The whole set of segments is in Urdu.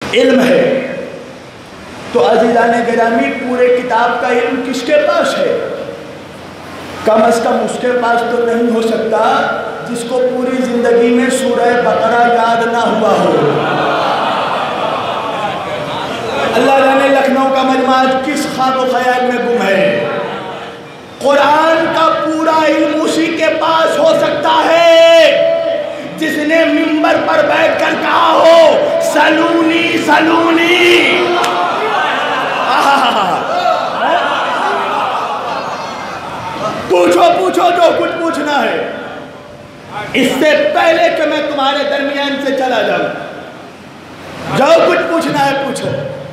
علم ہے تو عزیزان گرامی پورے کتاب کا علم کس کے پاس ہے؟ کم از کم اس کے پاس تو نہیں ہو سکتا جس کو پوری زندگی میں سورہ بقرہ یاد نہ ہوا ہو۔ اللہ جانے لکھنؤ کا مجمع کس خواب و خیال میں گم ہے۔ قرآن کا پورا علم اسی کے پاس ہو سکتا ہے جس نے منبر پر بیٹھ کر کہا ہو سلونی سلونی۔ پوچھو پوچھو جو کچھ پوچھنا ہے، اس سے پہلے کہ میں تمہارے درمیان سے چلا جاؤں، جو کچھ پوچھنا ہے پوچھو۔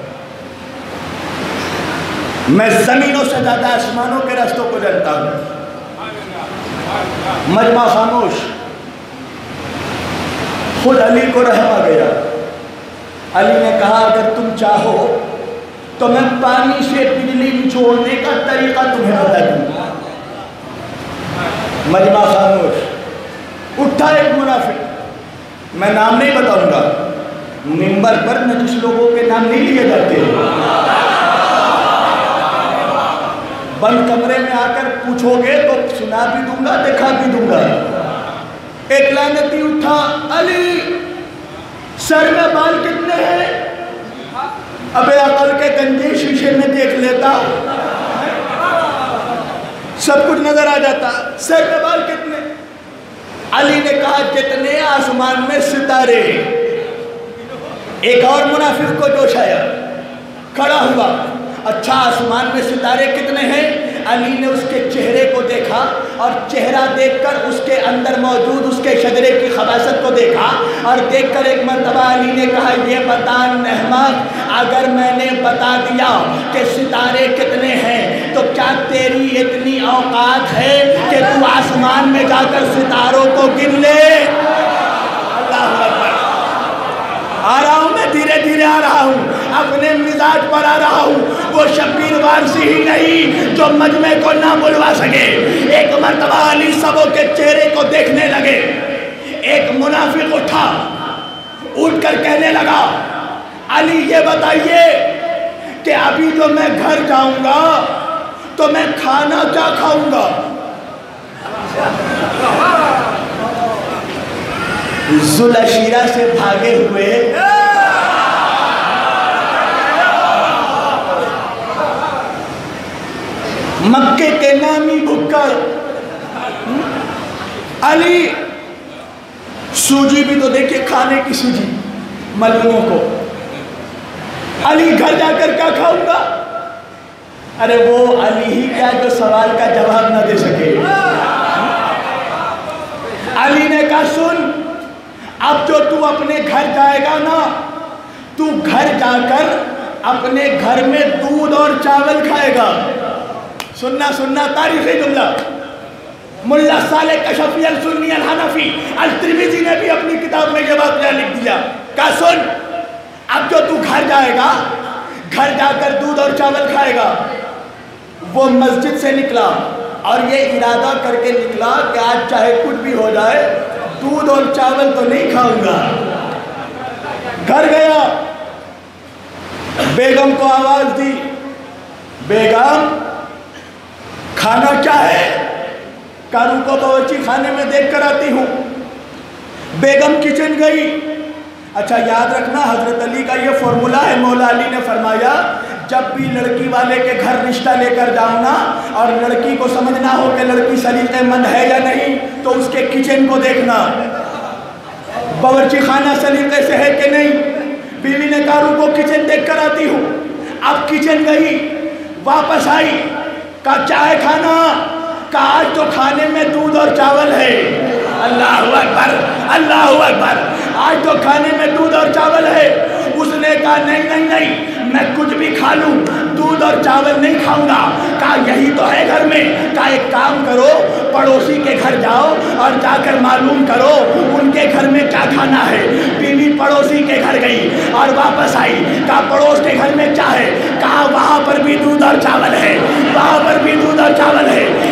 میں زمینوں سے زیادہ آسمانوں کے رستوں کو جانتا ہوں۔ مجمع خاموش۔ خود علی کو رحم آ گیا۔ علی نے کہا اگر تم چاہو تو میں پانی سے بجلی نچوڑنے کا طریقہ تمہیں بتا دوں۔ مجمع خاموش۔ اٹھا ایک منافق، میں نام نہیں بتاؤں گا، منبر پر نجس لوگوں کے نام نہیں لیے جاتے، بند کمرے میں آ کر پوچھو گے تو سنا بھی دوں گا دکھا بھی دوں گا۔ ایک لعنتی اٹھا، علی سر میں بال کتنے ہیں؟ ابے عقل کے گنجے شیشے میں دیکھ لیتا، سب کچھ نظر آ جاتا، سر میں بال کتنے؟ علی نے کہا جتنے آسمان میں ستارے۔ ایک اور منافق کو جوش آیا، کھڑا ہوا، اچھا آسمان میں ستارے کتنے ہیں؟ علی نے اس کے چہرے کو دیکھا اور چہرہ دیکھ کر اس کے اندر موجود اس کے شجرے کی خباثت کو دیکھا اور دیکھ کر ایک مرتبہ علی نے کہا یہ بتا احمق، اگر میں نے بتا دیا کہ ستارے کتنے ہیں تو کیا تیری اتنی اوقات ہے کہ تو آسمان میں جا کر ستاروں کو گن لے؟ اللہ اکبر۔ آ رہا ہوں میں، دھیرے دھیرے آ رہا ہوں، اپنے مزاج پر آ رہا ہوں۔ وہ شبیر وارسی ہی نہیں جو مجمع کو نہ بلوا سکے۔ ایک مرتبہ علی سبوں کے چہرے کو دیکھنے لگے۔ ایک منافق اٹھا، اٹھ کر کہنے لگا علی یہ بتائیے کہ ابھی جو میں گھر جاؤں گا تو میں کھانا کیا کھاؤں گا؟ ذوالعشیرہ سے بھاگے ہوئے مکے کے نامی بھکڑ علی، سوجی بھی تو دیکھیں کھانے کی سوجی ملموں کو، علی گھر جا کر کیا کھاؤں گا؟ ارے وہ علی ہی کیا جو سوال کا جواب نہ دے سکے۔ علی نے کہا سن، اب جو تو اپنے گھر جائے گا نا، تو گھر جا کر اپنے گھر میں دودھ اور چاول کھائے گا۔ سننا تاریخی جملہ، ملا صالح کشفی السنی الحنفی الترمذی نے بھی اپنی کتاب میں یہ واقعہ لکھ دیا۔ کہا سن، اب جو تو گھر جائے گا، گھر جا کر دودھ اور چاول کھائے گا۔ وہ مسجد سے نکلا اور یہ ارادہ کر کے نکلا کہ آج چاہے کچھ بھی ہو جائے دودھ اور چاول تو نہیں کھاؤں گا۔ گھر گیا، بیگم کو آواز دی، بیگم کھانا کیا ہے؟ کاروں کو باورچی خانے میں دیکھ کر آتی ہوں۔ بیگم کچن گئی۔ اچھا یاد رکھنا حضرت علی کا یہ فارمولا ہے، مولا علی نے فرمایا جب بھی لڑکی والے کے گھر رشتہ لے کر جاؤں نا اور لڑکی کو سمجھنا ہو کہ لڑکی سلیقے مند ہے یا نہیں تو اس کے کچن کو دیکھنا، باورچی خانہ سلیقے سے ہے کہ نہیں۔ بیوی نے کہا رکو کچن دیکھ کر آتی ہوں۔ اب کچن گئی، واپس آئی، کہا چائے کھانا؟ کہا آج تو کھانے میں دودھ اور چاول ہے۔ اللہ اکبر، اللہ اکبر، آج تو کھانے میں دودھ اور چاول ہے۔ اس نے کہا نہیں میں کچھ بھی کھا لوں، دودھ اور چاول نہیں کھاؤں گا۔ کہا یہی تو ہے گھر میں۔ کہا ایک کام کرو، پڑوسی کے گھر جاؤ اور جا کر معلوم کرو ان کے گھر میں کیا کھانا ہے۔ بیوی پڑوسی کے گھر گئی اور واپس آئی، کہا پڑوس کے گھر میں کیا ہے؟ کہا وہاں پر بھی دودھ اور چاول ہے، وہاں پر بھی دودھ اور چاول ہے۔ ایک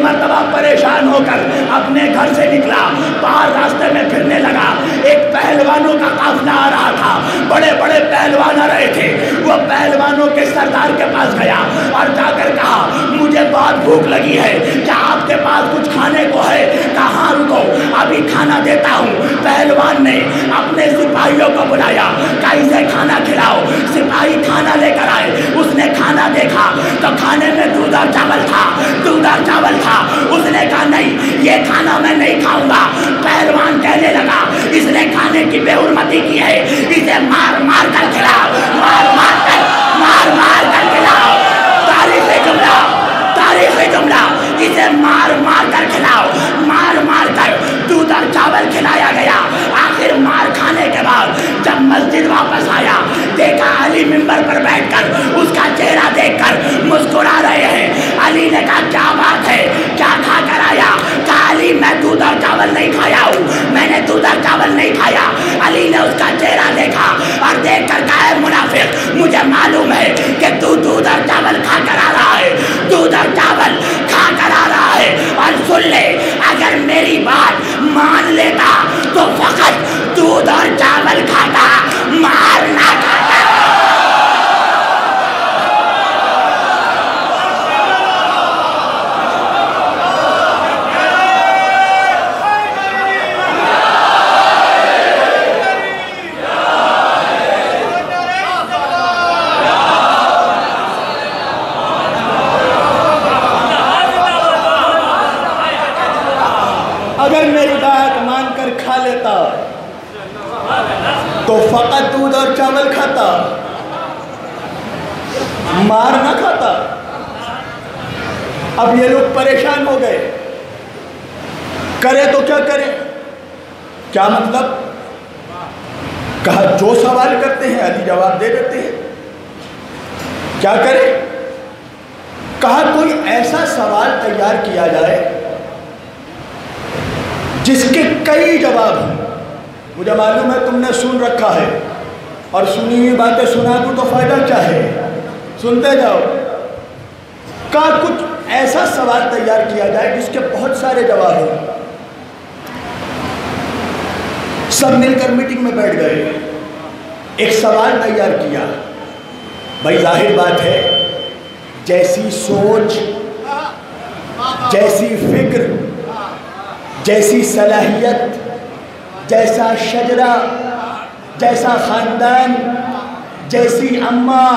مرتبہ پریشان ہو کر اپنے گھر سے نکلا، باہر راستے میں پھرنے لگا، ایک پہلوانوں کا قافلہ آ رہا تھا، بڑے بڑے پہلوان آ رہے تھے، وہ پہلوانوں کے سردار کے پاس گیا اور جا کر کہا مجھے بہت بھوک لگی ہے، کیا آپ کے پاس کچھ کھانے کو ہے؟ کہا ہاں رکو ابھی کھانا دیتا ہوں۔ پہلوان نے اپنے سپاہیوں کو بلایا، کہا اسے کھانا کھلاؤ۔ سپاہی کھانا لے کر آئے، اس نے کھانا دیکھا تو کھانے میں دودھ اور چاول تھا، دودھ اور چاول تھا۔ اس نے کہا نہیں یہ کھانا میں نہیں کھاؤں گا۔ پہلوان کہنے لگا اس نے کھانے کی بے حرمتی کی ہے، اسے مار مار کر کھلاؤ، مار مار کر کھلاؤ۔ تاریخی جملہ، تاریخی جملہ، اسے مار مار کر کھلاؤ، مار مار کر دودھ اور چاول کھلایا گیا۔ آخر مار کھانے کے بعد جب مسجد واپس آیا، دیکھا علی ممبر پر بیٹھ کر اس کا چہرہ دیکھ کر مسکرا رہے ہیں۔ علی نے کہا کیا بات ہے، کیا کھا کر آیا؟ کہا علی میں دودھ اور چاول نہیں کھایا ہوں، میں نے دودھ اور چاول نہیں کھایا۔ علی نے اس کا چہرہ دیکھا اور دیکھ کر کہا اے منافق، مجھے معلوم ہے کہ تو دودھ اور چاول کھا کر آ رہا ہے، دودھ اور چاول کھا کر آ رہا ہے۔ اور سن لے اگر میری بات مان لیتا تو فقط دودھ اور چاول کھاتا، مار نہ کھاتا۔ اگر میری بات مان کر کھا لیتا تو فقط دودھ اور چاول کھاتا، مار نہ کھاتا۔ اب یہ لوگ پریشان ہو گئے، کرے تو کیا کرے؟ کیا مطلب؟ کہا جو سوال کرتے ہیں علی جواب دے دیتے ہیں، کیا کرے؟ کہا کوئی ایسا سوال تیار کیا جائے جس کے کئی جواب ہیں۔ مجھے معلوم ہے تم نے سن رکھا ہے، اور سنی ہوئی باتیں سنا دوں تو فائدہ کیا ہے، سنتے جاؤ۔ کہا کچھ ایسا سوال تیار کیا جائے جس کے بہت سارے جواب ہیں۔ سب مل کر میٹنگ میں بیٹھ گئے، ایک سوال تیار کیا۔ بھائی ظاہر بات ہے جیسی سوچ، جیسی فکر، جیسی صلاحیت، جیسا شجرہ، جیسا خاندان، جیسی اماں،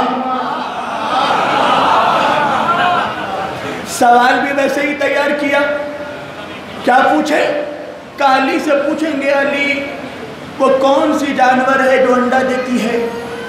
سوال بھی ویسے ہی تیار کیا۔ کیا پوچھے؟ کہ علی سے پوچھیں گے علی وہ کون سی جانور ہے جو انڈا دیتی ہے،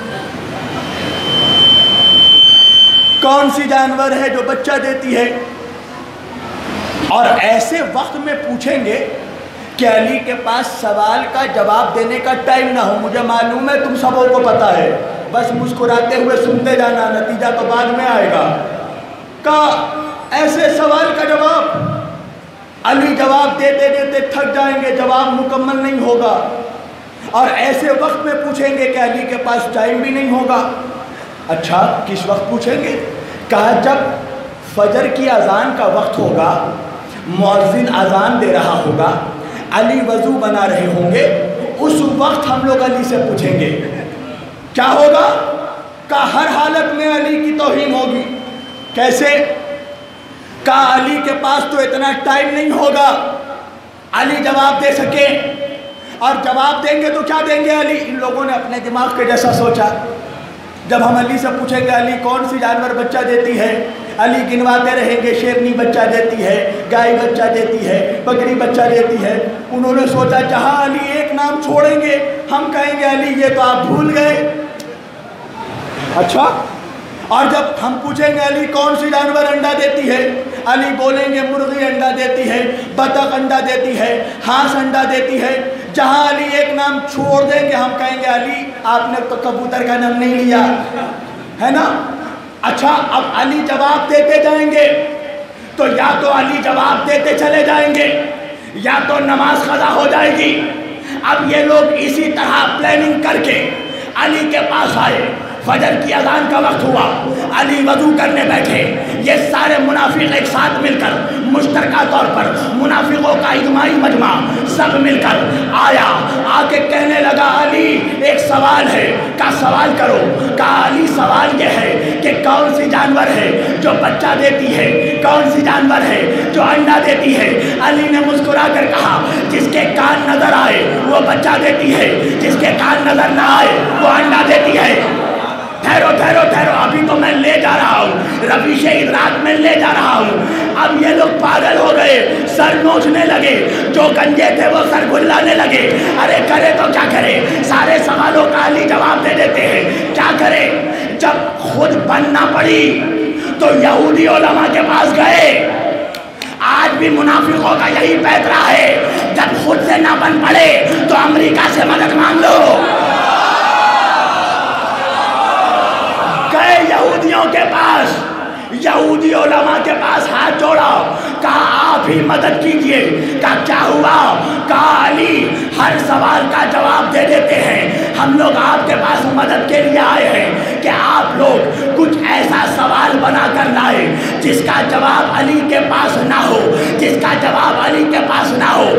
کون سی جانور ہے جو بچہ دیتی ہے؟ اور ایسے وقت میں پوچھیں گے کہ علی کے پاس سوال کا جواب دینے کا ٹائم نہ ہو۔ مجھے معلوم ہے تم سبوں کو پتہ ہے، بس مسکراتے ہوئے سنتے جانا، نتیجہ تو بعد میں آئے گا۔ کہا ایسے سوال کا جواب علی جواب دیتے دیتے تھک جائیں گے، جواب مکمل نہیں ہوگا، اور ایسے وقت میں پوچھیں گے کہ علی کے پاس ٹائم بھی نہیں ہوگا۔ اچھا کس وقت پوچھیں گے؟ کہا جب فجر کی اذان کا وقت ہوگا، مؤذن اذان دے رہا ہوگا، علی وضو بنا رہے ہوں گے، اس وقت ہم لوگ علی سے پوچھیں گے۔ کیا ہوگا؟ کہ ہر حالت میں علی کی توہین ہوگی۔ کیسے؟ کہ علی کے پاس تو اتنا ٹائم نہیں ہوگا علی جواب دے سکے، اور جواب دیں گے تو کیا دیں گے علی؟ ان لوگوں نے اپنے دماغ کے جیسا سوچا۔ جب ہم علی سے پوچھیں گے علی کون سی جانور بچہ دیتی ہے، علی گنواتے رہیں گے، شیرنی بچہ دیتی ہے، گائے بچہ دیتی ہے، بکری بچہ دیتی ہے۔ انہوں نے سوچا جہاں علی ایک نام چھوڑیں گے ہم کہیں گے علی یہ تو آپ بھول گئے۔ اچھا، اور جب ہم پوچھیں گے علی کون سی جانور انڈا دیتی ہے، علی بولیں گے مرغی انڈا دیتی ہے، بطخ انڈا دیتی ہے، ہانس انڈا دیتی ہے۔ جہاں علی ایک نام چھوڑ دیں گے ہم کہیں گے علی آپ نے تو کبوتر کا نام نہیں لیا ہے نا۔ اچھا، اب علی جواب دیتے جائیں گے تو یا تو علی جواب دیتے چلے جائیں گے یا تو نماز قضا ہو جائے گی۔ اب یہ لوگ اسی طرح پلاننگ کر کے علی کے پاس آئے فجر کی اذان کا وقت ہوا، علی وضو کرنے بیٹھے، یہ سارے منافق ایک ساتھ مل کر مشترکہ طور پر منافقوں کا اجتماعی مجمع سب مل کر آیا، آ کے کہنے لگا علی ایک سوال ہے، کہا سوال کرو۔ کہا علی سوال یہ ہے کہ کون سی جانور ہے جو بچہ دیتی ہے، کون سی جانور ہے جو انڈا دیتی ہے؟ علی نے مسکرا کر کہا جس کے کان نظر آئے وہ بچہ دیتی ہے، جس کے کان نظر نہ آئے وہ انڈا دیتی ہے۔ ٹھہرو ٹھہرو ٹھہرو، ابھی تو میں لے جا رہا ہوں، رویش ادراک میں لے جا رہا ہوں۔ اب یہ لوگ پاگل ہو گئے، سر نوچنے لگے، جو گنجے تھے وہ سر گھلانے لگے۔ ارے کرے تو کیا کرے، سارے سوالوں کا علی جواب دے دیتے ہیں، کیا کرے؟ جب خود بننا پڑی تو یہودی علماء کے پاس گئے۔ آج بھی منافقوں کا یہی پیترا ہے، جب خود سے نہ بن پڑے تو امریکہ سے مدد مانگ لو۔ گئے یہودیوں کے پاس، یہودی علماء کے پاس ہاتھ جوڑا، کہا آپ ہی مدد کیجئے۔ کہا کیا ہوا؟ کہا علی ہر سوال کا جواب دے دیتے ہیں، ہم لوگ آپ کے پاس مدد کے لیے آئے ہیں کہ آپ لوگ کچھ ایسا سوال بنا کر لائے جس کا جواب علی کے پاس نہ ہو، جس کا جواب علی کے پاس نہ ہو۔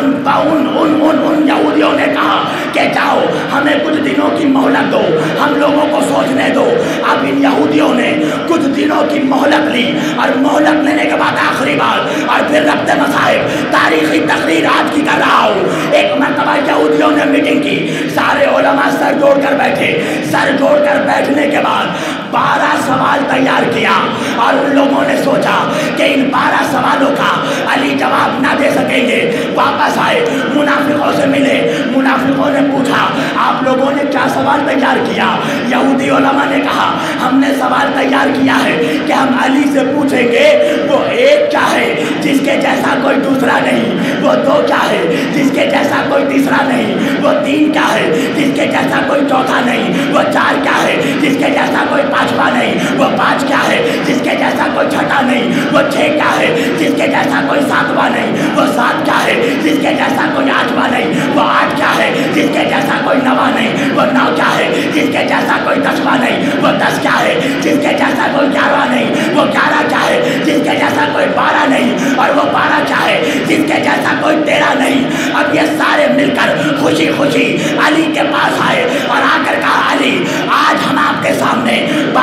ان یہودیوں نے کہا کہ جاؤ ہمیں کچھ دنوں کی مہلت دو، ہم لوگوں کو سوچنے دو۔ اب ان یہودیوں نے کچھ دنوں کی مہلت لی، اور مہلت لینے کے بعد آخری بات، اور پھر ربط مصائب تاریخی تقریر آج کی کر رہا ہوں۔ ایک مرتبہ یہودیوں نے میٹنگ کی، سارے علماء سر جوڑ کر بیٹھے، سر جوڑ کر بیٹھنے کے بعد 12 سوال تیار کیا، اور ان لوگوں نے سوچا کہ ان 12 سوالوں کا علی جواب نہ دے سکیں گے۔ واپس آئے، منافقوں سے ملے، منافقوں نے پوچھا آپ لوگوں نے کیا سوال تیار کیا؟ یہودی علماء نے کہا ہم نے سوال تیار کیا ہے کہ ہم علی سے پوچھیں گے وہ ایک کیا ہے جس کے جیسا کوئی دوسرا نہیں، وہ دو کیا ہے جس کے جیسا کوئی تیسرا نہیں، وہ تین کیا ہے جس کے جیسا کوئی چوتھا نہیں، وہ چار کیا ہے جس کے جیسا کوئی پانچواں نہیں، وہ پانچ کیا ہے جس کے جیسا کوئی چھٹا نہیں، وہ چھ کیا ہے جس کے جیسا کوئی ساتواں نہیں، وہ سات کیا ہے جس کے جیسا کوئی آٹھواں نہیں، وہ آٹھ کیا ہے جس کے جیسا کوئی نواں نہیں، وہ نو کیا ہے جس کے جیسا کوئی دسواں نہیں، وہ 10 کیا ہے جس کے جیسا کوئی 11واں نہیں، وہ 11 کیا ہے جس کے جیسا کوئی 12 نہیں، اور وہ 12 کیا ہے جس کے جیسا کوئی 13 نہیں۔ اب یہ سارے مل کر خوشی خوشی علی کے پاس آئے، اور آ کر کہا علی آج ہم آپ کے سامنے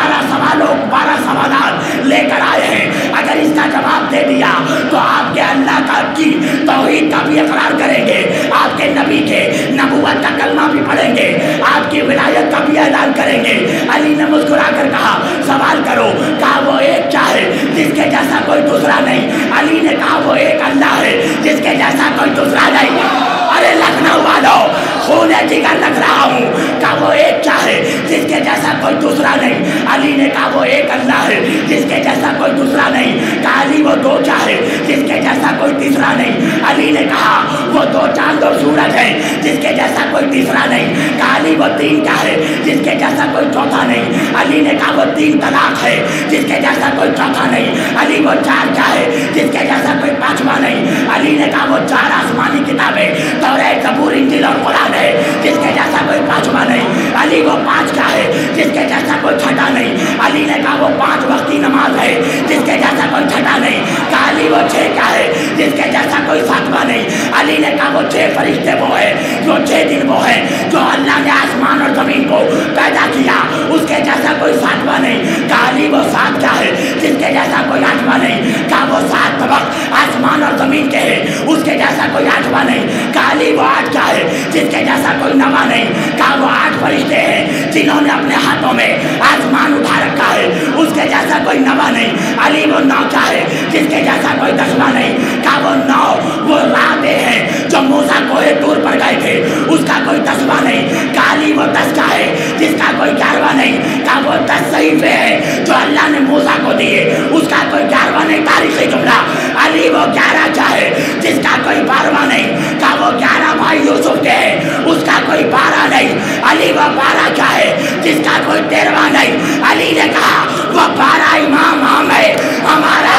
12 سوالات لے کر آئے ہیں، اگر اس کا جواب دے دیا تو آپ کے اللہ کا کی توحید کا بھی اقرار کریں گے، آپ کے نبی کے نبوت کا کلمہ بھی پڑھیں گے، آپ کی ولایت کا بھی اعلان کریں گے۔ علی نے مسکرا کر کہا سوال کرو۔ کہا وہ ایک کیا ہے جس کے جیسا کوئی دوسرا نہیں؟ علی نے کہا وہ ایک اللہ ہے جس کے جیسا کوئی دوسرا نہیں۔ ارے لکھنؤ والوں خون جگر رکھ رہا ہوں، کہا وہ ایک کیا ہے جس کے جیسا کوئی دوسرا نہیں؟ علی نے کہا وہ ایک اللہ ہے جس کے جیسا کوئی دوسرا نہیں۔ کہا علی وہ دو کیا ہے جس کے جیسا کوئی تیسرا نہیں؟ علی نے کہا وہ 2 چاند اور سورج ہیں جس کے جیسا کوئی تیسرا نہیں۔ کہا علی وہ 3 کیا ہے جس کے جیسا کوئی چوتھا نہیں؟ علی نے کہا وہ 3 طلاق ہے جس کے جیسا کوئی چوتھا نہیں۔ علی وہ 4 کیا ہے جس کے جیسا کوئی پانچواں نہیں؟ علی نے کہا وہ 4 آسمانی کتابیں توریت، زبور، انجیل اور قرآن ہے جس کے جیسا کوئی پانچواں نہیں۔ علی وہ 5 کیا ہے جس کے جیسا کوئی چھٹا نہیں؟ علی نے کہا وہ 5 وقتی نماز ہے جس کے جیسا کوئی چھٹا نہیں۔ کہا علی وہ 6 کیا ہے جس کے جیسا کوئی ساتواں نہیں؟ علی نے کہا وہ 6 فرشتے وہ ہیں جو 6 دن وہ ہیں جو اللہ نے آسمان اور زمین کو پیدا کیا، اس کے جیسا کوئی ساتواں نہیں۔ کہا علی وہ 7 کیا ہے جس کے جیسا کوئی آٹھواں نہیں؟ کہا وہ 7 طبق آسمان اور زمین کے ہیں، اس کے جیسا کوئی آٹھواں نہیں۔ کہا علی وہ 8 کیا ہے جس کے جیسا کوئی نواں نہیں؟ کہا وہ 8 فرشتے ہیں جنہوں نے اپنے ہاتھوں میں آسمان اٹھا رکھا ہے، اس کے جیسا کوئی نواں نہیں۔ علی وہ 9 کیا ہے جس کے جیسا کوئی 10واں نہیں؟ کہا وہ 9 وہ راتیں ہیں جو موسیٰ کوہ طور پر گئے تھے، اس کا کوئی 10واں نہیں۔ کہا علی وہ 10 کیا ہے جس کا کوئی 11واں نہیں؟ کہا وہ 10 صحیفے ہیں جو اللہ نے موسیٰ کو دیے، اس کا کوئی 11واں نہیں۔ تاریخی جملہ علی وہ 11 کیا ہے جس کا کوئی 12واں نہیں؟ کہا وہ 11 بھائی یوسف کے ہیں، اس کا کوئی 12 نہیں۔ علی وہ 12 کیا ہے جس کا کوئی 13واں نہیں؟ علی نے کہا وہ 12 امام ہم ہیں، ہمارا